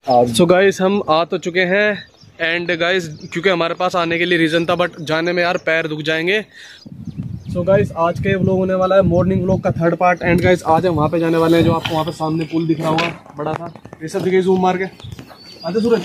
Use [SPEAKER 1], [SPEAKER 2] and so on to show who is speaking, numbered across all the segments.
[SPEAKER 1] So guys हम आ तो चुके हैं एंड गाइस क्योंकि हमारे पास आने के लिए रीज़न था बट जाने में यार पैर दुख जाएंगे। सो गाइस आज के व्लॉग होने वाला है मॉर्निंग व्लॉग का थर्ड पार्ट एंड गाइस आज हम वहाँ पे जाने वाले हैं जो आपको वहाँ पे सामने पुल दिख रहा होगा बड़ा सा। ये सब दिखे जूम मार के आते सूरज।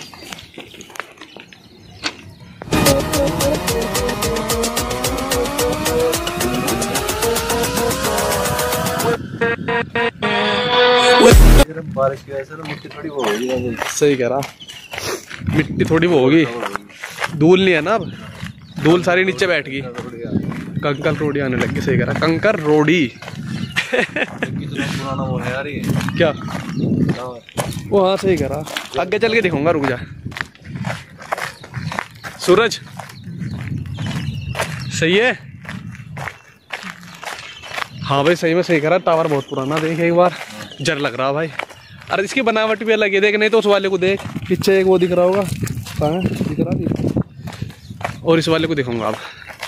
[SPEAKER 2] बारिश की वजह से मिट्टी थोड़ी वो होगी।
[SPEAKER 1] सही कह रहा, मिट्टी थोड़ी वो होगी, धूल नहीं है ना, अब धूल सारी नीचे बैठ गई, कंकर रोडी आने लग गई। सही कह रहा, कंकर रोडी।
[SPEAKER 2] कितना पुराना वो है यार ये।
[SPEAKER 1] क्या वो? हाँ सही कह रहा, आगे चल के दिखाऊंगा, रुक जा सूरज। सही है, हाँ भाई सही में सही कह रहा, टावर बहुत पुराना, देख एक बार जर लग रहा भाई। अरे इसकी बनावट भी अलग है, देख नहीं तो उस वाले को देख, पीछे एक वो दिख रहा होगा, कहाँ दिख रहा, और इस वाले को दिखाऊंगा आप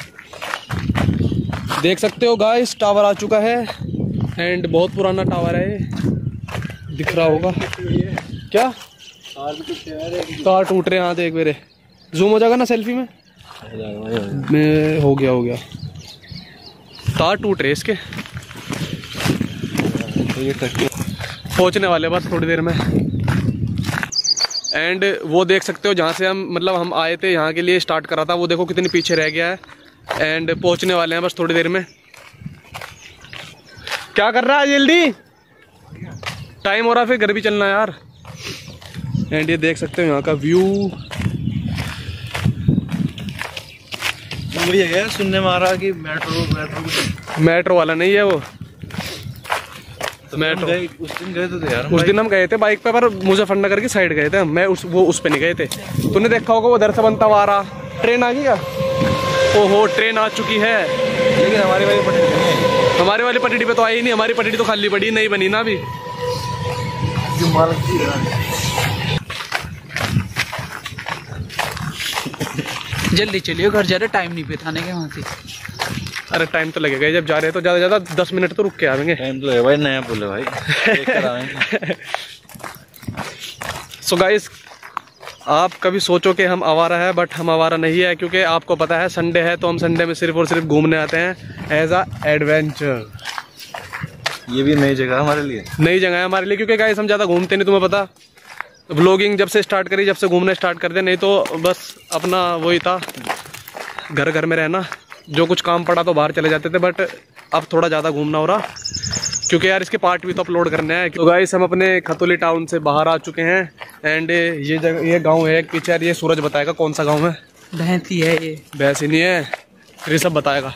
[SPEAKER 1] देख सकते हो गाइस। टावर आ चुका है एंड बहुत पुराना टावर है ये, दिख रहा होगा। क्या तार टूट रहे हैं, हाँ देख मेरे, जूम हो जाएगा ना सेल्फी में, हो गया तार टूट रहे इसके, पहुंचने वाले बस थोड़ी देर में। एंड वो देख सकते हो जहाँ से हम आए थे, यहाँ के लिए स्टार्ट करा था, वो देखो कितनी पीछे रह गया है एंड पहुंचने वाले हैं बस थोड़ी देर में। क्या कर रहा है जल्दी, टाइम हो रहा है, फिर घर भी चलना है यार। एंड ये देख सकते हो यहाँ का व्यू,
[SPEAKER 2] मुझे सुनने में आ रहा कि
[SPEAKER 1] मेट्रो वाला नहीं है वो,
[SPEAKER 2] तो मेट्रो उस दिन गए थे यार।
[SPEAKER 1] उस दिन हम गए थे बाइक पे, पर मुजफ्फरनगर की साइड गए थे हम, मैं उस पे नहीं गए थे। तूने देखा होगा वो उधर से बनता हुआ आ रहा, ट्रेन आ गई क्या? ओहो ट्रेन आ चुकी है,
[SPEAKER 2] लेकिन हमारी वाली पटरी नहीं है।
[SPEAKER 1] हमारे वाली पटरी पे तो आई नहीं, हमारी पटरी तो खाली पड़ी, नहीं बनी ना अभी।
[SPEAKER 3] जल्दी चलिए घर जा रहे, टाइम नहीं पे थाने के वहाँ से।
[SPEAKER 1] अरे टाइम तो लगेगा, जब जा रहे हैं तो ज़्यादा ज़्यादा 10 मिनट तो रुक के आएंगे।
[SPEAKER 2] टाइम तो है भाई, नया पुल है भाई।
[SPEAKER 1] सो गाइस आप कभी सोचो कि हम आवारा है, बट हम आवारा नहीं है, क्योंकि आपको पता है संडे है तो हम संडे में सिर्फ और सिर्फ घूमने आते हैं एज अ एडवेंचर।
[SPEAKER 2] ये भी नई जगह हमारे लिए,
[SPEAKER 1] नई जगह है हमारे लिए, क्योंकि गाइस हम ज़्यादा घूमते नहीं, तुम्हें पता। व्लॉगिंग जब से स्टार्ट करी, जब से घूमने स्टार्ट कर दिया, नहीं तो बस अपना वही था, घर में रहना, जो कुछ काम पड़ा तो बाहर चले जाते थे। बट अब थोड़ा ज़्यादा घूमना हो रहा, क्योंकि यार इसके पार्ट भी तो अपलोड करने हैं। तो गाइस हम अपने खतौली टाउन से बाहर आ चुके हैं एंड ये जगह, ये गांव है पीछे यार, ये सूरज बताएगा कौन सा गांव है।
[SPEAKER 3] भैंसी है ये,
[SPEAKER 1] भैंसी नहीं है, ये सब बताएगा।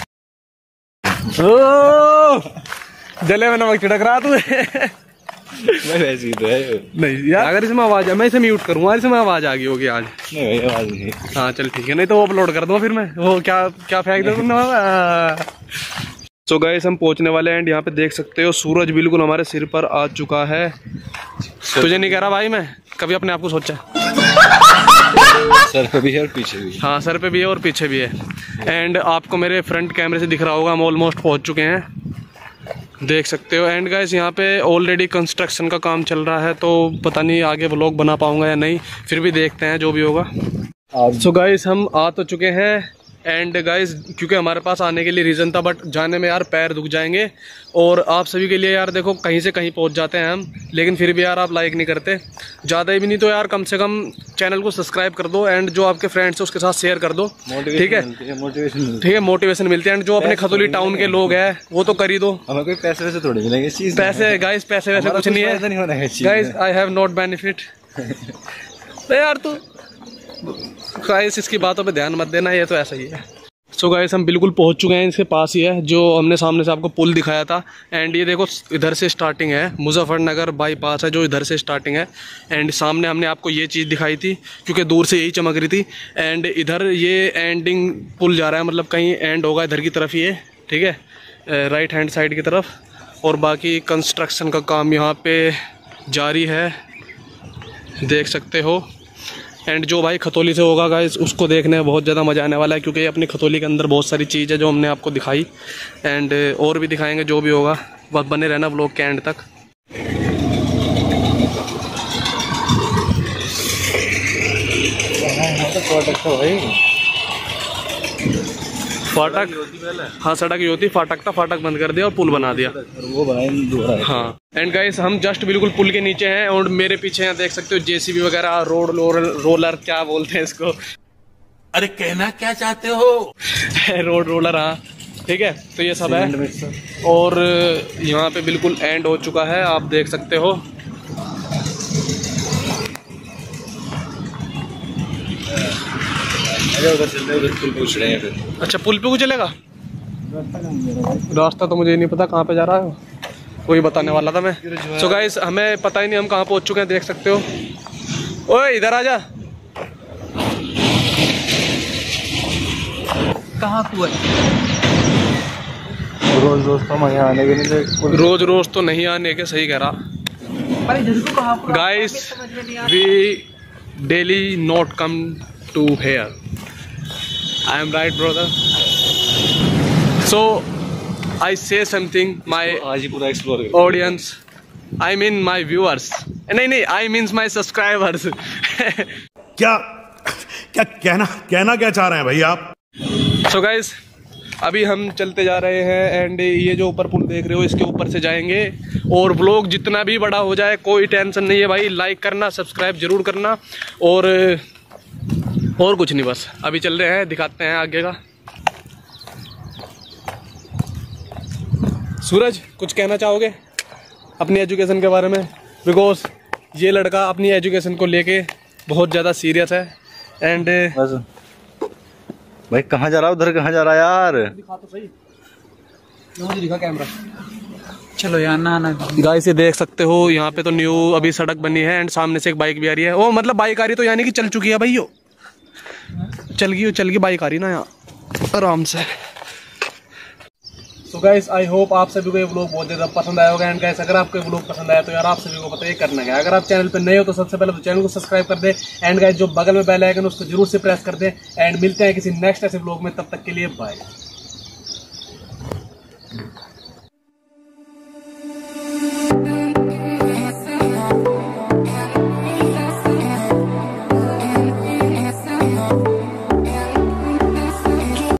[SPEAKER 1] ओ जले में नमक छिड़क रहा तू।
[SPEAKER 2] वैसे ही तो है।
[SPEAKER 1] नहीं यार, अगर इसमें आवाज है, मैं इसे म्यूट करूंगा, इसमें आवाज आ गई होगी आज।
[SPEAKER 2] नहीं भाई आवाज नहीं।
[SPEAKER 1] हाँ चल ठीक है, नहीं तो वो अपलोड कर दूंगा फिर मैं, वो क्या फेंक दे तुमने। सो गाइस हम पहुंचने वाले हैं एंड यहाँ पे देख सकते हो सूरज बिल्कुल हमारे सिर पर आ चुका है। तुझे नहीं कह रहा भाई, मैं कभी अपने आप को सोचा।
[SPEAKER 2] सर पे भी है और पीछे भी है।
[SPEAKER 1] हाँ सर पे भी है और पीछे भी है। एंड आपको मेरे फ्रंट कैमरे से दिख रहा होगा, हम ऑलमोस्ट पहुंच चुके हैं, देख सकते हो। एंड गाइस यहाँ पे ऑलरेडी कंस्ट्रक्शन का काम चल रहा है, तो पता नहीं आगे व्लॉग बना पाऊंगा या नहीं, फिर भी देखते हैं जो भी होगा। सो गाइस हम आ तो चुके हैं एंड गाइस क्योंकि हमारे पास आने के लिए रीज़न था बट जाने में यार पैर दुख जाएंगे, और आप सभी के लिए यार देखो कहीं से कहीं पहुंच जाते हैं हम, लेकिन फिर भी यार आप लाइक नहीं करते, ज़्यादा भी नहीं तो यार कम से कम चैनल को सब्सक्राइब कर दो एंड जो आपके फ्रेंड्स है उसके साथ शेयर कर दो, ठीक है? ठीक है, मोटिवेशन मिलती है। एंड जो अपने खतौली टाउन के लोग हैं वो तो कर ही दो,
[SPEAKER 2] हमें कोई पैसे वैसे थोड़े मिलेंगे,
[SPEAKER 1] पैसे गाइस पैसे वैसे कुछ नहीं है guys, I have not benefit. तो यार तू गाइस इसकी बातों पे ध्यान मत देना, ये तो ऐसा ही है। सो गाइस हम बिल्कुल पहुंच चुके हैं, इसके पास ही है जो हमने सामने से आपको पुल दिखाया था। एंड ये देखो इधर से स्टार्टिंग है, मुजफ्फरनगर बाईपास है जो इधर से स्टार्टिंग है। एंड सामने हमने आपको ये चीज़ दिखाई थी क्योंकि दूर से यही चमक रही थी। एंड इधर ये एंडिंग पुल जा रहा है, मतलब कहीं एंड होगा इधर की तरफ ये, ठीक है, राइट हैंड साइड की तरफ। और बाकी कंस्ट्रक्शन का काम यहाँ पे जारी है, देख सकते हो। एंड जो भाई खतौली से होगा गाइस उसको देखने में बहुत ज़्यादा मज़ा आने वाला है, क्योंकि अपनी खतौली के अंदर बहुत सारी चीज़ है जो हमने आपको दिखाई, एंड और भी दिखाएंगे जो भी होगा, बस बने रहना व्लॉग के एंड तक। फाटक, हाँ सड़क ही होती, फाटक था, फाटक बंद कर दिया और पुल बना दिया।
[SPEAKER 2] वो बनाए
[SPEAKER 1] हाँ। एंड गाइस हम जस्ट बिल्कुल पुल के नीचे हैं और मेरे पीछे यहाँ देख सकते हो जेसीबी वगैरह, रोलर क्या बोलते हैं इसको।
[SPEAKER 4] अरे कहना क्या चाहते हो?
[SPEAKER 1] रोड रोलर, हाँ ठीक है। तो ये सब है और यहाँ पे बिल्कुल एंड हो चुका है, आप देख सकते हो।
[SPEAKER 2] उधर चल रहे, उधर पुल पूछ रहे हैं फिर।
[SPEAKER 1] अच्छा पुल पे को चलेगा? रास्ता तो मुझे नहीं पता कहाँ पे जा रहा है, कोई बताने वाला था मैं। सो गाइस हमें पता ही नहीं हम कहाँ पहुँच चुके हैं, देख सकते हो। ओए इधर आजा।
[SPEAKER 3] कहाँ कुआ?
[SPEAKER 2] रोज रोज तो यहाँ आने के नहीं,
[SPEAKER 1] रोज तो नहीं आने के, सही कह रहा। Guys we daily not come to here, I am right brother, so I say something my
[SPEAKER 2] आज ही पूरा explore
[SPEAKER 1] audience, I mean my viewers, नहीं I means my subscribers।
[SPEAKER 5] क्या क्या कहना क्या चाह रहे हैं भाई आप?
[SPEAKER 1] So guys अभी हम चलते जा रहे हैं एंड ये जो ऊपर पुल देख रहे हो इसके ऊपर से जाएंगे और व्लॉग जितना भी बड़ा हो जाए कोई टेंशन नहीं है भाई, लाइक करना, सब्सक्राइब जरूर करना और कुछ नहीं, बस अभी चल रहे हैं, दिखाते हैं आगे का। सूरज कुछ कहना चाहोगे अपनी एजुकेशन के बारे में? बिकॉज ये लड़का अपनी एजुकेशन को लेके बहुत ज़्यादा सीरियस है एंड
[SPEAKER 2] भाई कहाँ जा रहा है, उधर कहाँ जा रहा है यार?
[SPEAKER 1] दिखा तो सही, मुझे दिखा कैमरा।
[SPEAKER 3] चलो यार ना
[SPEAKER 1] गाइस ये देख सकते हो यहाँ पे तो न्यू अभी सड़क बनी है एंड सामने से एक बाइक भी आ रही है। ओ मतलब बाइक आ रही तो यानी कि चल चुकी है भाई, यो चल गई बाइक आ रही ना यहाँ आराम से। सो गाइस आई होप आप सभी को ये व्लॉग बहुत ज़्यादा पसंद आया होगा एंड गाइस अगर आपको ये व्लॉग पसंद आया तो यार आप सभी को पता है करना क्या, अगर आप चैनल पे नए हो तो सबसे पहले तो चैनल को सब्सक्राइब कर दे एंड गाइस जो बगल में बेल आइकन उसको जरूर से प्रेस कर दे एंड मिलते हैं किसी नेक्स्ट ऐसे व्लॉग में, तब तक के लिए बाय।